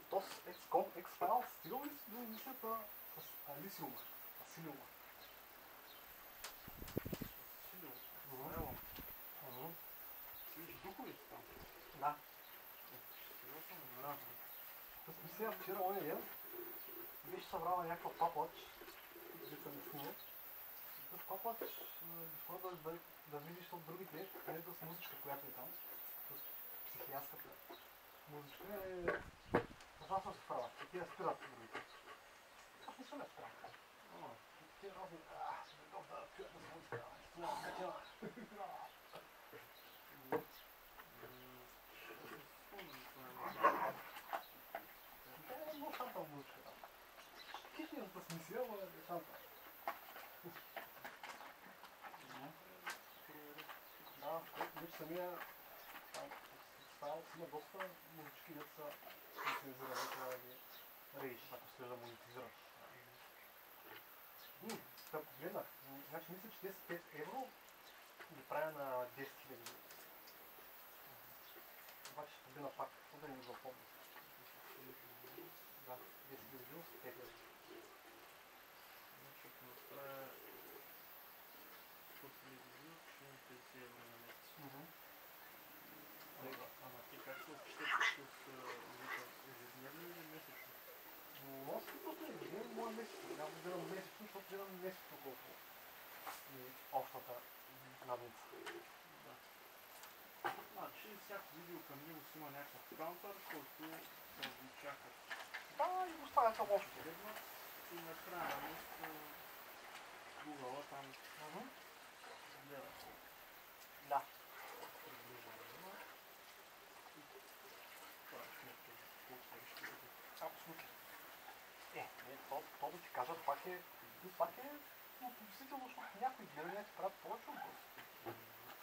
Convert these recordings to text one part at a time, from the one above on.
TOS XCOM X-Files стил ли си мисията с Алисиума? Асилиума? Асилиум? Слиш духовете там? Да. Сериозно, не знам. С мисия вчера оня ден беше събрала някаква паплач, деца не снима. Този паплач изхода да видиш от другите, където с музичка, която е там. С психиаската музичка това съм се вправя. И тия спират другите. Аз не съм я спрям. И тия разни, готов да чуят да се музика. Това е качена. Тя е много шантал музичка там. Хищнията с мисия, но е шантал. Да, вече самия стайл има доста музички, дето са специализирани, трябва да ги рейш, ако искаш да монетизираш. Така погледнах, значи мисля, че те са 5 евро ги правя на 10 000. Обаче ще побина пак, да не го помня. Да, 10 000 с 5 евро. Значи ако направя 100 000 ще имам 50 евро на месец. Ама ти как се отчиташ с ежедневно или месечно? Аз просто не гледам моя месечно. Няма да гледам месечно, защото гледам месечно колко е общата надница. Да. Значи всяко видео към него си има някакъв каунтър, който се увеличава. Да, и го ставя към общото. И накрая Google там гледа. Да. Абсолютно. То да ти кажа, пак е относително, защото някои гледания ти правят повече от това.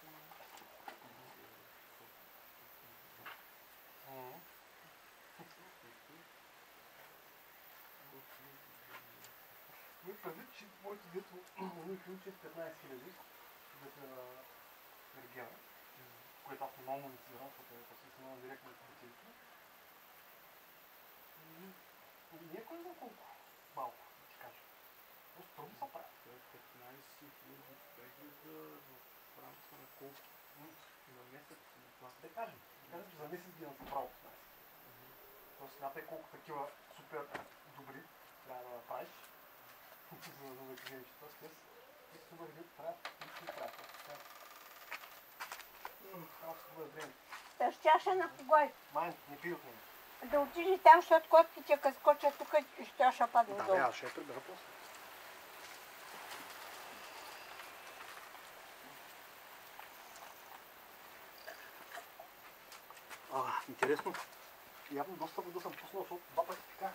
Ми предвид, че моето дето включи 15 000 дето е на Регена, което аз не мога монетизирам, защото е снимам директно от телефона. Не е кой знае колко малко, да ти кажа. Просто трудно се прави. 15 000 прегледа в рамките на колко? На месец или това? Да кажем, че за месец ги направо 15. Тоест смятай колко такива супер добри трябва да направиш, за да ги видиш. Тоест тези супер добри правят, нищо не правят. Трябва да се бъде време. Тъщяша на когой? Майн, не пи от него. Да отиди там, защото котките като скочат тук и ще ще падне долу. Да, ще я прибера после. Интересно. Явно доста вода съм пуснал, защото два пъти така.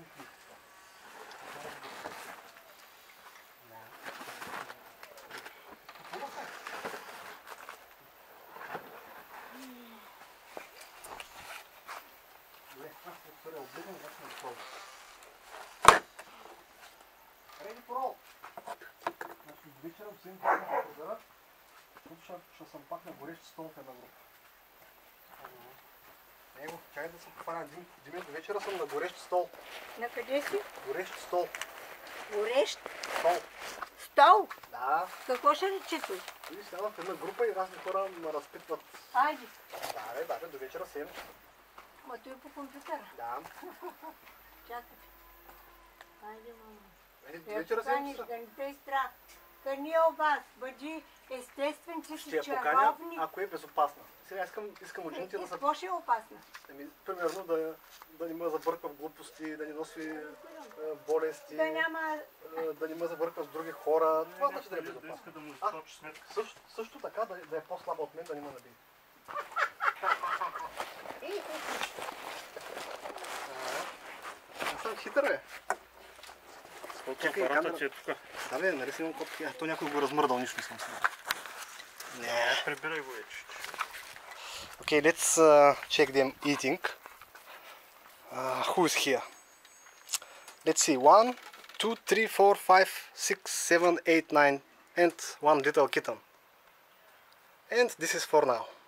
Добре, аз ще отворя облегна, значи на готово. Реди порол! Значи вечера взем пак на прибера, защото ще съм пак на горещ стол в една група. Него, чакай да се попана Диме, до вечера съм на горещ стол. На къде си? Горещ стол. Горещ? Стол. Стол? Да. Какво ще речи той? И сега в една група и разни хора ме разпитват. Айде. Да, даже до вечера 7. Ма той е по компютъра. Да. Чакай. Айде, мама. До вечера 7 часа. Да не те страх. Къни у вас? Бъди естествен, че Ще си я поканя, чаровник. ако е безопасна. Сега искам учените да са... Какво ще е опасно? Примерно да не ме забърква в глупости, да не носи болести, Да няма... да не ме забърква с други хора. Това значи да е безопасно. Да иска да му източи сметка. Също така да е по-слаба от мен, да не ме набие. Аз съм хитър, бе. Апарата ти е тук. Да, бе, нали си имам код. То някой го размърдал, нищо не съм си. Не, прибирай го вече. Okay, let's check them eating. Who is here? Let's see. 1, 2, 3, 4, 5, 6, 7, 8, 9 and one little kitten. And this is for now.